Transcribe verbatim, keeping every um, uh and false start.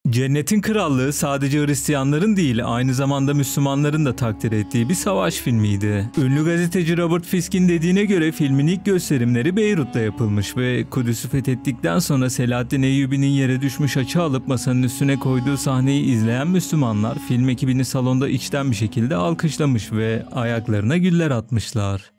Cennetin Krallığı sadece Hristiyanların değil, aynı zamanda Müslümanların da takdir ettiği bir savaş filmiydi. Ünlü gazeteci Robert Fisk'in dediğine göre filmin ilk gösterimleri Beyrut'ta yapılmış ve Kudüs'ü fethettikten sonra Selahaddin Eyyubi'nin yere düşmüş haçı alıp masanın üstüne koyduğu sahneyi izleyen Müslümanlar film ekibini salonda içten bir şekilde alkışlamış ve ayaklarına güller atmışlar.